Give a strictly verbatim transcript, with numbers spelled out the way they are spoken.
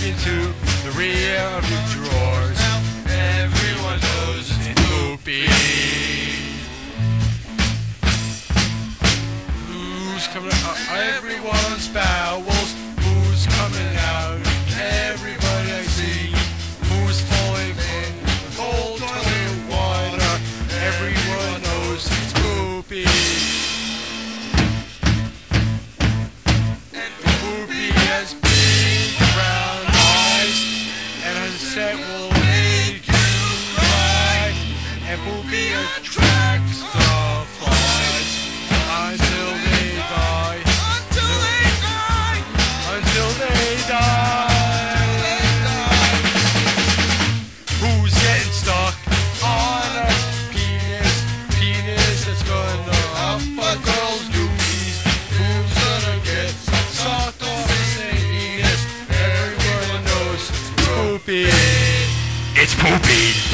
into the rear of your drawers. Everyone knows it's poopy. Who's coming out? Everyone's bowels. Who's coming out? Everybody I see. Who's falling in cold toilet water? Everyone knows it's poopy. And poopy has big brown eyes, and a set will make you cry. And poopy attracts the flies until they die. Until they die. Until they die. Who's getting stuck on a penis? Penis that's gonna up a girl's dookies. Who's gonna get sucked off the same penis? Everyone knows it's poopy. It's poopy.